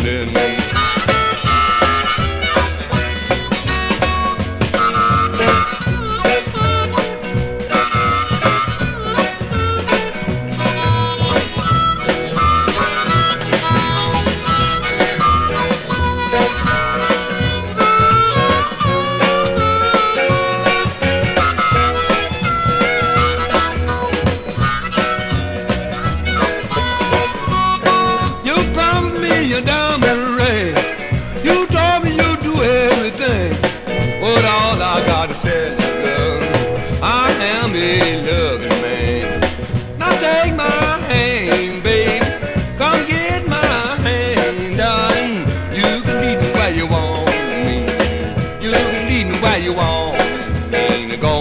feeling. You diamond ring. You told me you'd do everything. But all I got to tell you, girl, I am a loving man. Now take my hand, baby. Come get my hand, darling. You can lead me where you want me. You can lead me where you want me to go.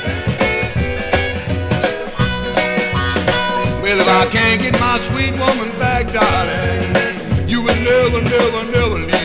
Well, if I can't get my sweet woman back, darling, you will never, never, never leave.